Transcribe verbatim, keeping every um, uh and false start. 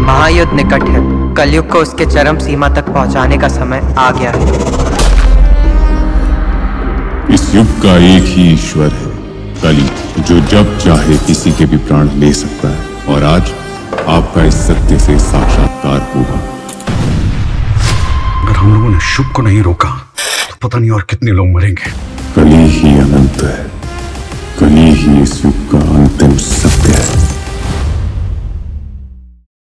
महायुद्ध निकट है। कलयुग को उसके चरम सीमा तक पहुंचाने का समय आ गया है। इस युग का एक ही ईश्वर है, कली, जो जब चाहे किसी के भी प्राण ले सकता है। और आज आपका इस सत्य से साक्षात्कार होगा। अगर हम लोगों ने शुभ को नहीं रोका तो पता नहीं और कितने लोग मरेंगे। कली ही अनंत है, कली ही इस युग का अंत